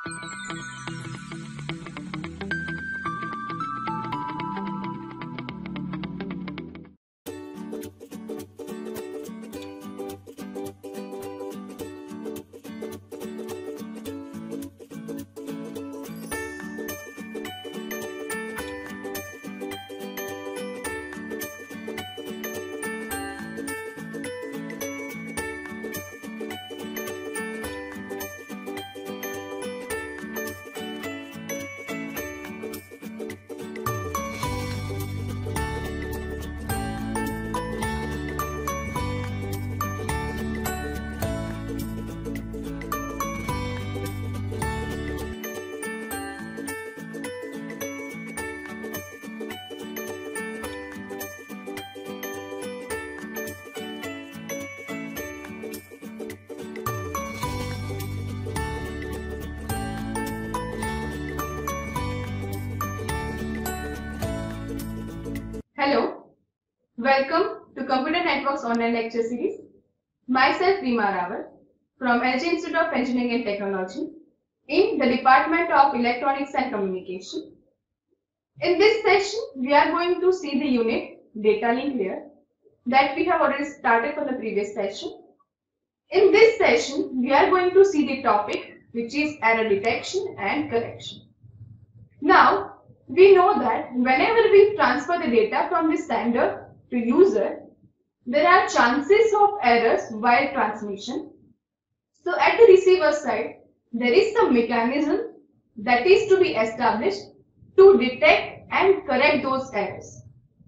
Hello, welcome to Computer Networks online lecture series. Myself Reema Rawat from LG Institute of Engineering and Technology in the Department of Electronics and Communication. In this session, we are going to see the unit data link layer that we have already started from the previous session. In this session, we are going to see the topic which is error detection and correction. Now, we know that whenever we transfer the data from the sender to user, there are chances of errors while transmission. So at the receiver side, there is some mechanism that is to be established to detect and correct those errors.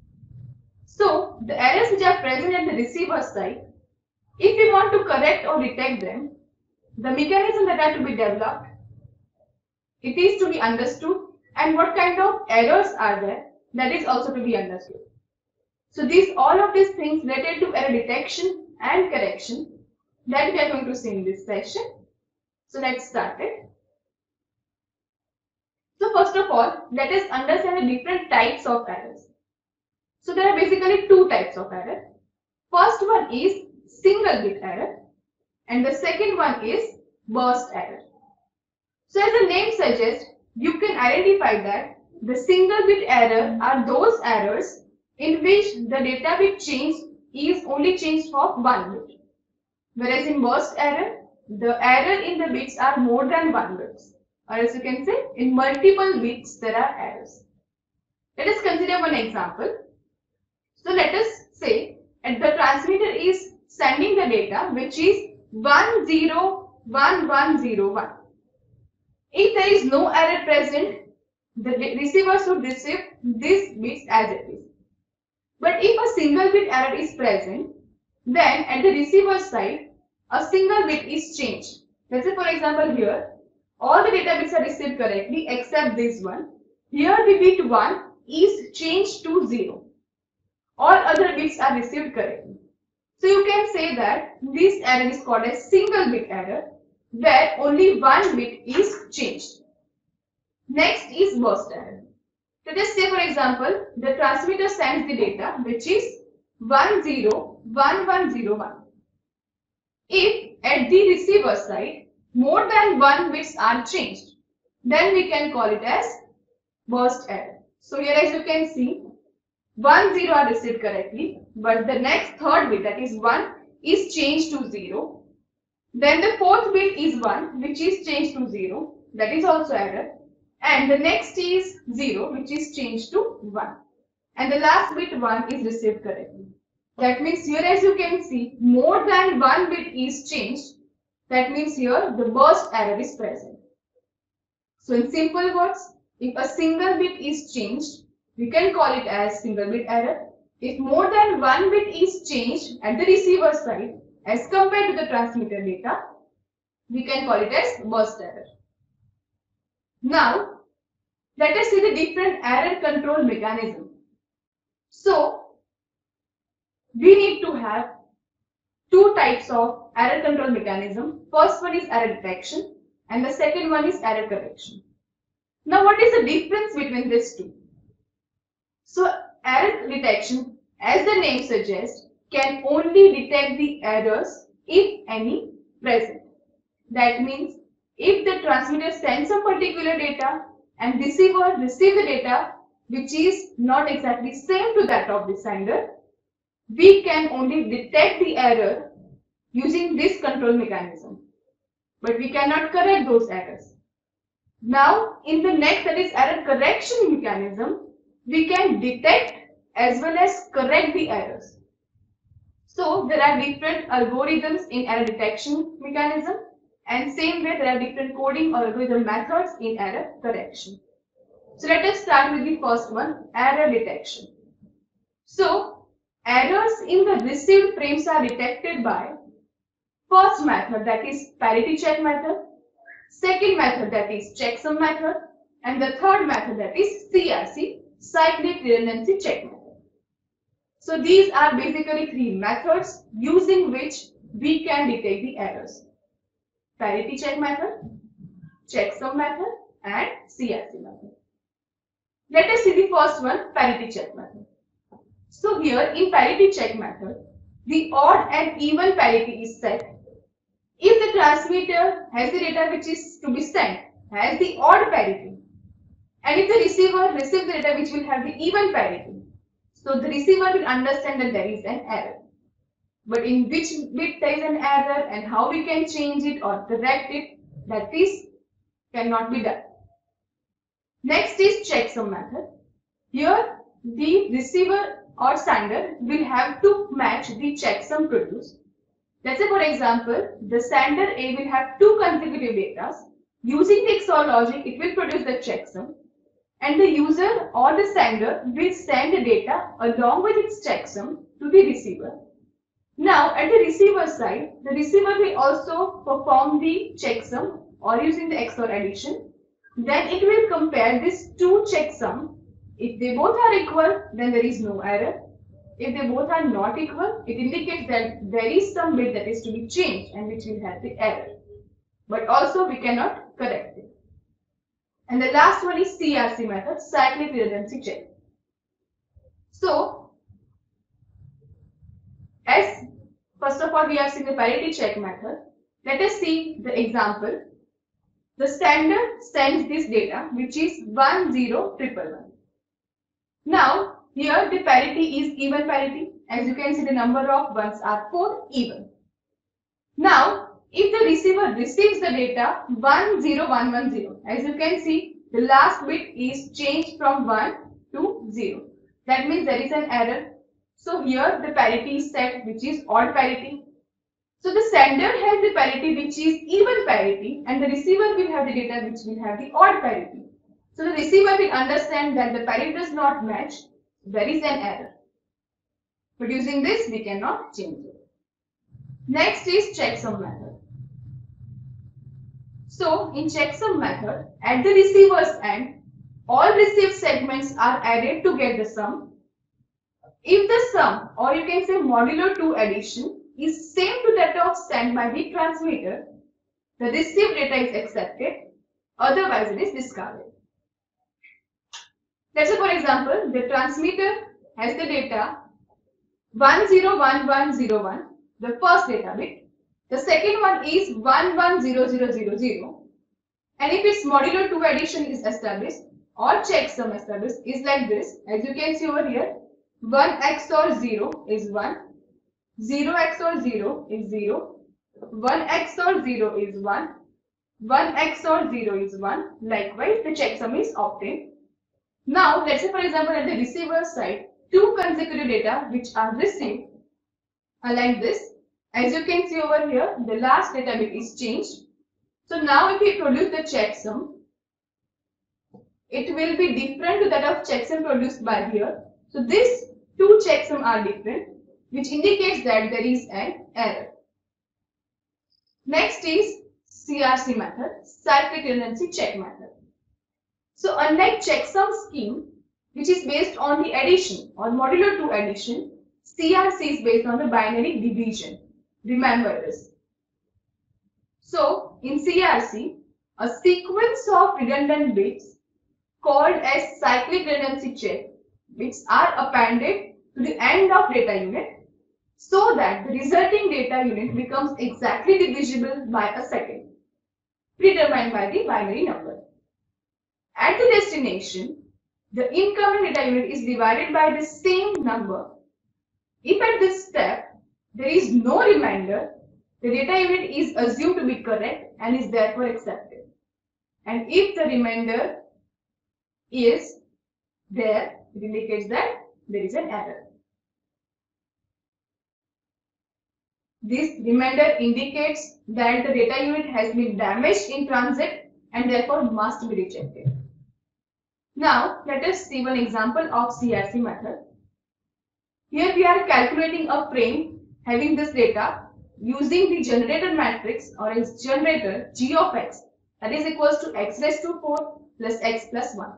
So the errors which are present at the receiver side, if we want to correct or detect them, the mechanism that are to be developed, it is to be understood, and what kind of errors are there, that is also to be understood. So all of these things related to error detection and correction that we are going to see in this session. So let's start it. So first of all, let us understand the different types of errors. So there are basically two types of error. First one is single bit error and the second one is burst error. So as the name suggests, you can identify that the single bit error are those errors in which the data bit change is only changed for one bit. Whereas in burst error, the error in the bits are more than one bit. Or as you can say, in multiple bits there are errors. Let us consider one example. So let us say that the transmitter is sending the data which is 101101. If there is no error present, the receiver should receive these bits as it is. But if a single bit error is present, then at the receiver side, a single bit is changed. Let's say for example here, all the data bits are received correctly except this one. Here the bit 1 is changed to 0. All other bits are received correctly. So you can say that this error is called as single bit error, where only one bit is changed. Next is burst error. Let us say for example, the transmitter sends the data which is 101101. If at the receiver side more than one bits are changed, then we can call it as burst error. So here as you can see, 10 are received correctly, but the next third bit, that is 1, is changed to 0. Then the fourth bit is 1, which is changed to 0. That is also error. And the next is 0, which is changed to 1. And the last bit 1 is received correctly. That means here as you can see, more than one bit is changed. That means here the burst error is present. So in simple words, if a single bit is changed, we can call it as single bit error. If more than one bit is changed at the receiver side as compared to the transmitter data, we can call it as burst error. Now, let us see the different error control mechanism. So, we need to have two types of error control mechanism. First one is error detection and the second one is error correction. Now, what is the difference between these two? So, error detection, as the name suggests, can only detect the errors if any present. That means if the transmitter sends some particular data and receiver receives the data which is not exactly same to that of the sender, we can only detect the error using this control mechanism, but we cannot correct those errors. Now, in the next, that is error correction mechanism, we can detect as well as correct the errors. So, there are different algorithms in error detection mechanism, and same way there are different coding or algorithm methods in error correction. So, let us start with the first one, error detection. So, errors in the received frames are detected by first method, that is parity check method, second method, that is checksum method, and the third method, that is CRC, cyclic redundancy check method. So these are basically three methods using which we can detect the errors: parity check method, checksum method, and CRC method. Let us see the first one, parity check method. So here in parity check method, the odd and even parity is set if the transmitter has the data which is to be sent has the odd parity, and if the receiver receives the data which will have the even parity, so the receiver will understand that there is an error. But in which bit there is an error and how we can change it or correct it, that is cannot be done. Next is checksum method. Here the receiver or sender will have to match the checksum produced. Let's say, for example, the sender A will have two consecutive data. Using the XOR logic, it will produce the checksum, and the user or the sender will send the data along with its checksum to the receiver. Now, at the receiver side, the receiver will also perform the checksum or using the XOR addition. Then it will compare these two checksum. If they both are equal, then there is no error. If they both are not equal, it indicates that there is some bit that is to be changed and which will have the error. But also we cannot correct it. And the last one is CRC method, cyclic redundancy check. So, as first of all we have seen the parity check method, let us see the example. The sender sends this data which is 10111. Now, here the parity is even parity. As you can see, the number of ones are 4 even. Now, if the receiver receives the data 10110, as you can see, the last bit is changed from 1 to 0. That means there is an error. So here the parity is set, which is odd parity. So the sender has the parity which is even parity, and the receiver will have the data which will have the odd parity. So the receiver will understand that the parity does not match, there is an error. But using this, we cannot change it. Next is checksum method. So in checksum method, at the receiver's end, all received segments are added to get the sum. If the sum, or you can say modulo 2 addition, is same to that of sent by the transmitter, the received data is accepted, otherwise it is discarded. Let's say, for example, the transmitter has the data 101101, the first data bit. The second one is 110000, and if its modulo 2 addition is established or checksum established is like this, as you can see over here, 1 XOR 0 is 1, 0 XOR 0 is 0, 1 XOR 0 is 1, 1 XOR 0 is 1. Likewise, the checksum is obtained. Now, let's say, for example, at the receiver side, two consecutive data which are received are like this. As you can see over here, the last data bit is changed. So now if we produce the checksum, it will be different to that of checksum produced by here. So these two checksum are different, which indicates that there is an error. Next is CRC method, cyclic redundancy check method. So unlike checksum scheme, which is based on the addition or modulo 2 addition, CRC is based on the binary division. Remember this. So in CRC, a sequence of redundant bits called as cyclic redundancy check bits are appended to the end of data unit so that the resulting data unit becomes exactly divisible by a second. predetermined by the binary number. At the destination, the incoming data unit is divided by the same number. If at this step there is no remainder, the data unit is assumed to be correct and is therefore accepted. And if the remainder is there, it indicates that there is an error. This remainder indicates that the data unit has been damaged in transit and therefore must be rejected. Now, let us see one example of CRC method. Here we are calculating a frame having this data using the generator matrix or its generator g of x, that is equals to x raised to 4 plus x plus 1.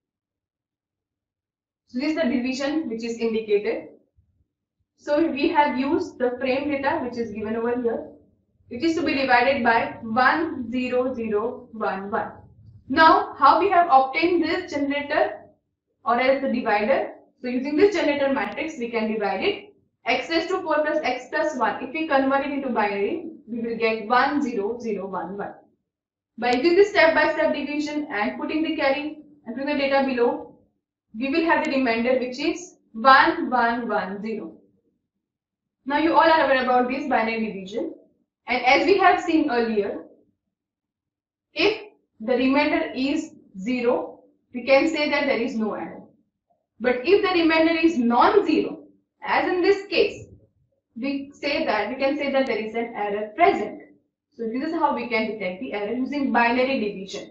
So this is the division which is indicated. So we have used the frame data which is given over here. It is to be divided by 1, 0, 0, 1, 1. Now, how we have obtained this generator or else the divider? So using this generator matrix, we can divide it. X raised to 4 plus x plus 1. If we convert it into binary, we will get 1, 0, 0, 1, 1. By using this step-by-step division and putting the carry and putting the data below, we will have the remainder which is 1, 1, 1, 0. Now you all are aware about this binary division. And as we have seen earlier, if the remainder is 0, we can say that there is no error. But if the remainder is non-zero, as in this case, we can say that there is an error present. So this is how we can detect the error using binary division.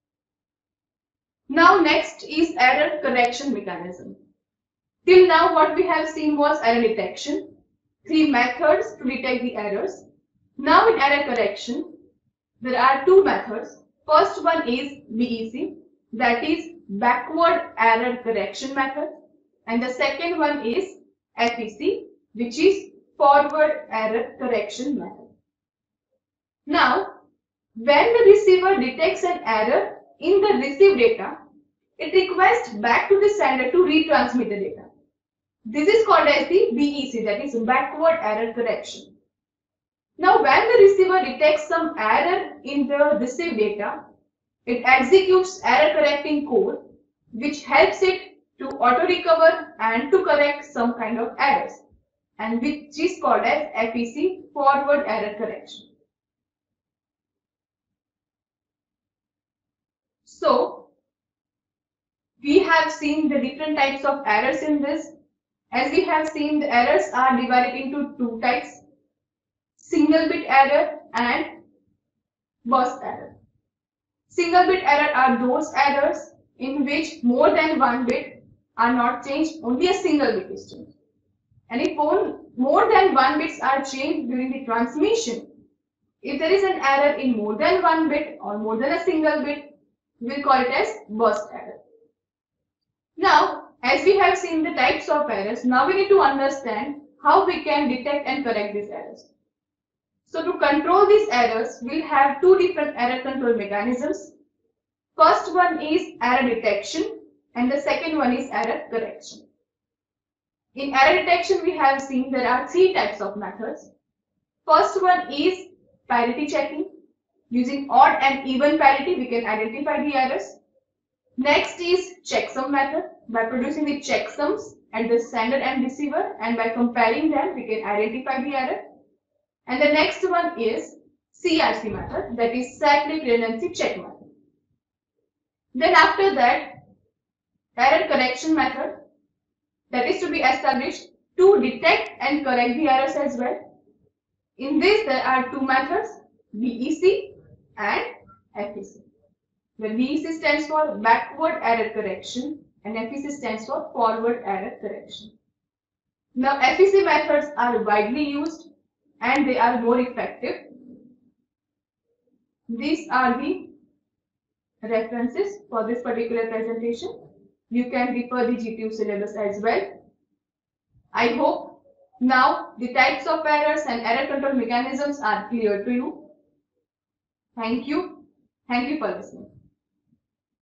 Now next is error correction mechanism. Till now what we have seen was error detection, 3 methods to detect the errors. Now in error correction, there are 2 methods. First one is BEC, that is backward error correction method, and the second one is FEC, which is forward error correction method. Now, when the receiver detects an error in the received data, it requests back to the sender to retransmit the data. This is called as the BEC, that is backward error correction. Now, when the receiver detects some error in the received data, it executes error correcting code which helps it to auto recover and to correct some kind of errors, and which is called as FEC, forward error correction. So we have seen the different types of errors in this. As we have seen, the errors are divided into 2 types: single bit error and burst error. Single bit error are those errors in which more than 1 bit are not changed, only a single bit is changed. And if more than 1 bits are changed during the transmission, if there is an error in more than 1 bit or more than a single bit, we will call it as burst error. Now, as we have seen the types of errors, now we need to understand how we can detect and correct these errors. So to control these errors, we'll have 2 different error control mechanisms. First one is error detection and the second one is error correction. In error detection, we have seen there are 3 types of methods. First one is parity checking. Using odd and even parity, we can identify the errors. Next is checksum method. By producing the checksums at the sender and receiver, and by comparing them, we can identify the error. And the next one is CRC method, that is cyclic redundancy check method. Then after that, error correction method, that is to be established to detect and correct the errors as well. In this, there are 2 methods, BEC and FEC. The BEC stands for backward error correction and FEC stands for forward error correction. Now, FEC methods are widely used and they are more effective. These are the references for this particular presentation. You can refer the GTU syllabus as well. I hope now the types of errors and error control mechanisms are clear to you. Thank you. Thank you for listening.